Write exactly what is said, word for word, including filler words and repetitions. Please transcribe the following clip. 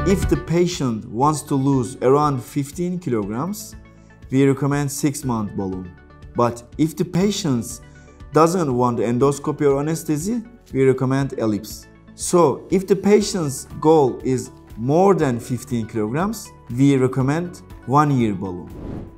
If the patient wants to lose around fifteen kilograms, we recommend six month balloon. But if the patient doesn't want endoscopy or anesthesia, we recommend Elipse. So if the patient's goal is more than fifteen kilograms, we recommend one year balloon.